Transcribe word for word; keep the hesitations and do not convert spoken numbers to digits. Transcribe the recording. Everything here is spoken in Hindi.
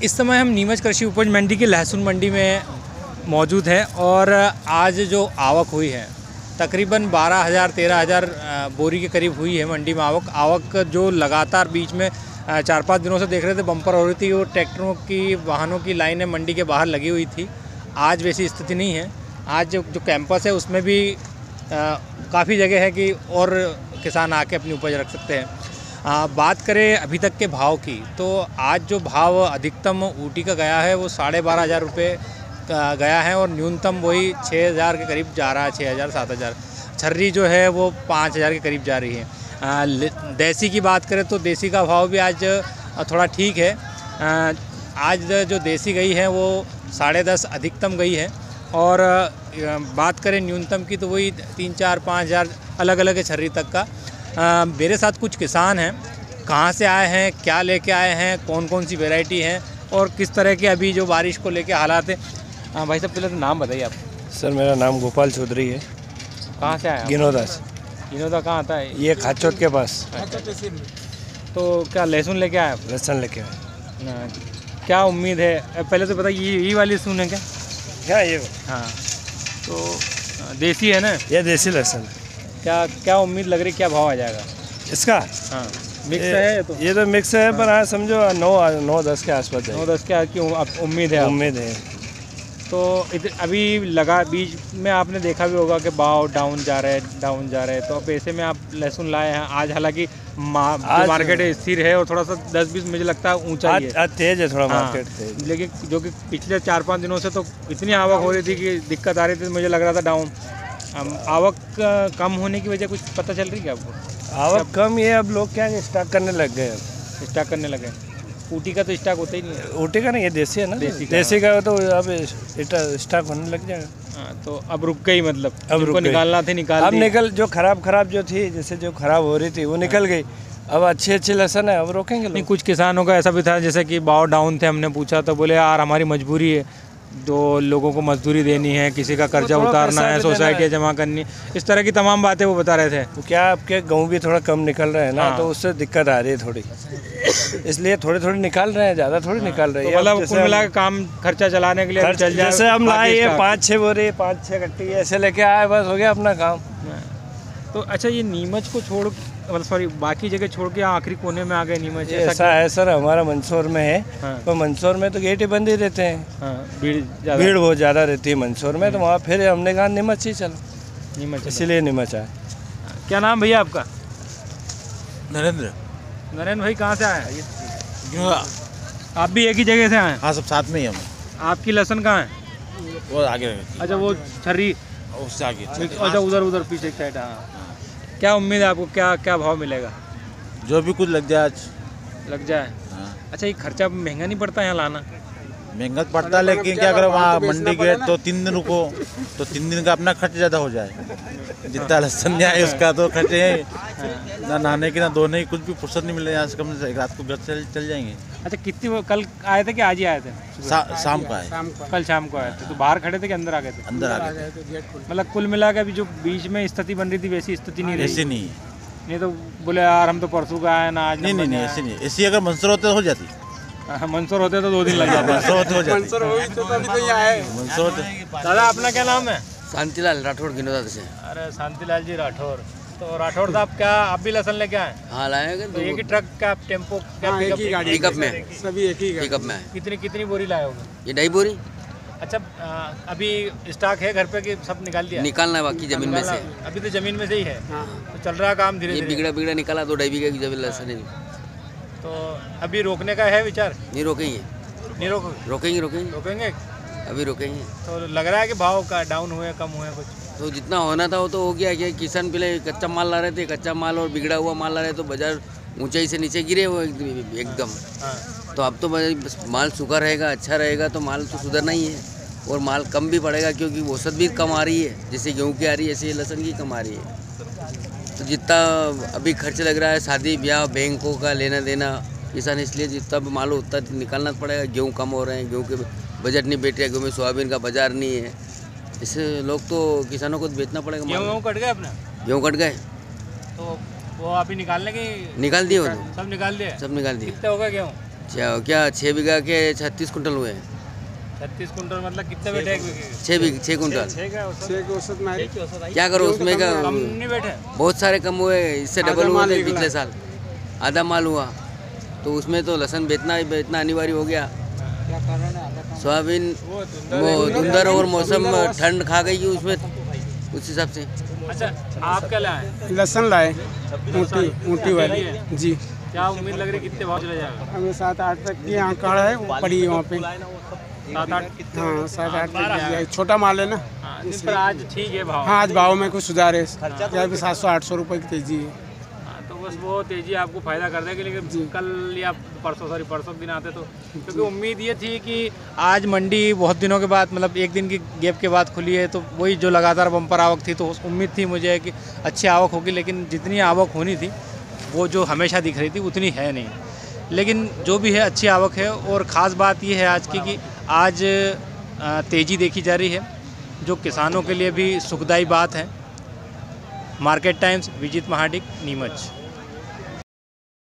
इस समय हम नीमच कृषि उपज मंडी की लहसुन मंडी में मौजूद हैं और आज जो आवक हुई है तकरीबन बारह हज़ार तेरह हज़ार बोरी के करीब हुई है मंडी में आवक आवक जो लगातार बीच में चार पाँच दिनों से देख रहे थे बम्पर हो रही थी और ट्रैक्टरों की वाहनों की लाइनें मंडी के बाहर लगी हुई थी। आज वैसी स्थिति नहीं है। आज जो जो कैंपस है उसमें भी काफ़ी जगह है कि और किसान आके अपनी उपज रख सकते हैं। आ, बात करें अभी तक के भाव की तो आज जो भाव अधिकतम ऊटी का गया है वो साढ़े बारह हज़ार रुपये गया है और न्यूनतम वही छः हज़ार के करीब जा रहा है, छः हज़ार सात हज़ार। छर्री जो है वो पाँच हज़ार के करीब जा रही है। आ, देसी की बात करें तो देसी का भाव भी आज थोड़ा ठीक है। आ, आज जो देसी गई है वो साढ़े दस अधिकतम गई है और बात करें न्यूनतम की तो वही तीन चार पाँच हज़ार अलग अलग है छर्री तक का। आ, मेरे साथ कुछ किसान हैं, कहाँ से आए हैं, क्या लेके आए हैं, कौन कौन सी वैरायटी है और किस तरह के अभी जो बारिश को लेके हालात है। हाँ भाई साहब, पहले तो नाम बताइए आप। सर मेरा नाम गोपाल चौधरी है। कहाँ से आए? गिनोदा से। गिनोदा कहाँ आता है? ये खाचोट के पास। तो क्या लहसुन लेके आए? लहसुन लेके आए। क्या उम्मीद है? पहले तो बताइए ये यही वाली लहसुन है क्या? क्या ये? हाँ, तो देसी है ना? ये देसी लहसुन। क्या क्या उम्मीद लग रही, क्या भाव आ जाएगा इसका? हाँ, मिक्स है ये तो। ये तो मिक्स है, पर हाँ समझो नौ नौ दस के आसपास है। नौ दस के की उम्मीद है? उम्मीद है। तो अभी लगा बीच में आपने देखा भी होगा कि भाव डाउन जा रहे हैं डाउन जा रहे हैं तो अब ऐसे में आप लहसुन लाए हैं आज। हालांकि मा, मार्केट स्थिर है और थोड़ा सा दस बीस मुझे लगता है ऊंचा ही है, तेज है थोड़ा। हाँ, मार्केट तेज। लेकिन जो कि पिछले चार पाँच दिनों से तो इतनी आवक हो रही थी कि दिक्कत आ रही थी, मुझे लग रहा था डाउन। आवक कम होने की वजह कुछ पता चल रही है आपको? आवक कम ये अब लोग क्या स्टॉक करने लग गए। स्टॉक करने लगे। ऊटी का तो स्टॉक होता ही नहीं है। ऊटी का नहीं, ये देसी है ना। देसी का, देसी का तो अब स्टॉक होने लग जाएगा। हाँ, तो अब रुक गई, मतलब अब रुक निकालना थी निकाल अब निकल जो खराब खराब जो थी, जैसे जो खराब हो रही थी वो निकल गई। अब अच्छी अच्छी लहसुन है, अब रोकेंगे लोग। नहीं, कुछ किसानों का ऐसा भी था जैसे कि भाव डाउन थे, हमने पूछा तो बोले यार हमारी मजबूरी है, जो लोगों को मजदूरी देनी है, किसी का कर्जा उतारना है, सोसाइटी जमा करनी, इस तरह की तमाम बातें वो बता रहे थे। तो क्या आपके गेहूँ भी थोड़ा कम निकल रहे हैं ना। हाँ। तो उससे दिक्कत आ रही है थोड़ी, इसलिए थोड़े थोड़े निकाल रहे हैं, ज़्यादा थोड़ी हाँ। निकाल रहे हैं। मतलब कुल मिला के काम खर्चा चलाने के लिए चल जाए। जैसे हम लाए ये पाँच छः बोरे पाँच छः कट्टी ऐसे लेके आए, बस हो गया अपना काम। तो अच्छा, ये नीमच को छोड़ मतलब सॉरी बाकी जगह छोड़ के आखिरी कोने में आ गए नीमच? ऐसा है सर, हमारा मंदसौर में है। हाँ। तो मंदसौर में तो गेट ही बंद ही रहते हैं। हाँ। भीड़ भीड़ बहुत ज़्यादा रहती है मंदसौर में, तो वहाँ फिर हमने कहा नीमच ही चलो, नीमच इसीलिए नीमच आए। क्या नाम भैया आपका? नरेंद्र। नरेंद्र भाई कहाँ से आए? आप भी एक ही जगह से आए? हाँ, सब साथ में ही हम। आपकी लहसुन कहाँ है? वो आगे। अच्छा, वो छर्री उससे आगे। अच्छा, उधर उधर पीछे साइड। हाँ, क्या उम्मीद है आपको, क्या क्या भाव मिलेगा? जो भी कुछ लग जाए आज लग जाए। हाँ। अच्छा, ये खर्चा महंगा नहीं पड़ता यहाँ लाना? महंगा पड़ता है, लेकिन क्या करें वहाँ मंडी गेट तो तीन दिन रुको तो तीन दिन का अपना खर्च ज़्यादा हो जाए। जितना लहसुन जाए उसका तो खर्च है, ना नहाने की ना धोने की, कुछ भी फुर्सत नहीं मिले। यहाँ से कम से एक रात को घर चल चल जाएंगे। अच्छा, कितनी वो कल आए थे कि आज ही आए थे? शाम को आए। कल शाम को आए थे। तो बाहर खड़े थे कि अंदर आ गए थे? अंदर आ गए थे। मतलब कुल मिला के अभी जो बीच में स्थिति बन रही थी वैसी स्थिति नहीं रही? ऐसी नहीं नहीं तो बोले यार हम तो परसों का आए ना आज। नहीं नहीं नहीं, ऐसी नहीं। ऐसी अगर मंसूर होते तो हो जाती। मंसूर होते तो दो दिन लग जाते। मंसूर मंसूर। दादा अपना क्या नाम है? शांतिलाल राठौड़ गिनोदा से। अरे शांतिलाल जी राठौड़। तो राठौड़ साहब क्या आप भी लहसुन लेके आए? हाँ लाए। तो एक ही ट्रक का टेम्पो क्या? हाँ, एक ही गाड़ी पिकअप में सभी एक ही पिकअप में। कितनी कितनी बोरी लाए होगे? ये ढाई बोरी। अच्छा, अभी स्टॉक है घर पे कि सब निकाल दिया? निकालना है बाकी जमीन में से। अभी तो जमीन में से ही है। तो चल रहा काम धीरे धीरे। बिगड़ा बिगड़ा निकाला तो ढाई बीघा की जमीन लहसुन है। तो अभी रोकने का है विचार? नहीं रोकेंगे। नहीं रोक रोकेंगे रोकेंगे रोकेंगे अभी रोकेंगे। तो लग रहा है कि भाव का डाउन हुए कम हुए कुछ? तो जितना होना था वो तो हो गया। क्या किसान पहले कच्चा माल ला रहे थे, कच्चा माल और बिगड़ा हुआ माल ला रहे, तो बाजार ऊंचाई से नीचे गिरे हुए एकदम। हाँ। तो अब तो माल सूखा रहेगा, अच्छा रहेगा, तो माल तो सुधरना ही है और माल कम भी पड़ेगा क्योंकि औसत भी कम आ रही है। जैसे गेहूँ की आ रही है ऐसे लहसुन की कम आ रही है। तो जितना अभी खर्च लग रहा है शादी ब्याह बैंकों का लेना देना किसान, इसलिए जितना भी माल उतना निकालना पड़ेगा। गेहूँ कम हो रहे हैं, गेहूँ के बजट नहीं बैठ रहा, गेहूँ में सोयाबीन का बाजार नहीं है, इससे लोग तो किसानों को बेचना पड़ेगा। गेहूँ कट गए अपने? गेहूँ कट गए तो वो अभी निकालने की निकाल दिए, सब निकाल दिए सब निकाल दिए। कितने हो गए गेहूँ? क्या- क्या छः बीघा के छत्तीस कुंटल हुए हैं। छत्तीस कुंटल मतलब कितने बैठे छः बीघ छः कुंटल क्या करो उसमें का कम नहीं बैठे। बहुत सारे कम हुए, इससे डबल हुए थे पिछले साल, आधा माल हुआ। तो उसमें तो लहसुन बेचना ही बेचना अनिवार्य हो गया। सोयाबीन वो धुंधर और मौसम ठंड खा गई उसमें, उस हिसाब से। अच्छा, आप क्या लाए? लहसुन लाए ऊँटी ऊँटी वाली जी। क्या उम्मीद लग रही है कितने भाव चला जाएगा? हमें सात आठ तक की आंकड़ा है, वो पड़ी है वहाँ पे। सात आठ? हाँ सात आठ तक जाए, छोटा माल है ना। हाँ, नहीं, पर आज ठीक है भाव। हाँ आज भाव में कुछ सुधार है, क्या भी सात सौ आठ सौ रुपये की तेजी है। हाँ, तो बस वो तेजी आपको फायदा कर देगी, लेकिन कल या परसों सॉरी परसों दिन आते तो, क्योंकि उम्मीद ये थी कि आज मंडी बहुत दिनों के बाद मतलब एक दिन की गैप के बाद खुली है, तो वही जो लगातार बम्पर आवक थी, तो उम्मीद थी मुझे कि अच्छी आवक होगी, लेकिन जितनी आवक होनी थी वो जो हमेशा दिख रही थी उतनी है नहीं। लेकिन जो भी है अच्छी आवक है, और ख़ास बात ये है आज की कि आज तेज़ी देखी जा रही है, जो किसानों के लिए भी सुखदायी बात है। Market times, Vijit Mahadik, Neemuch.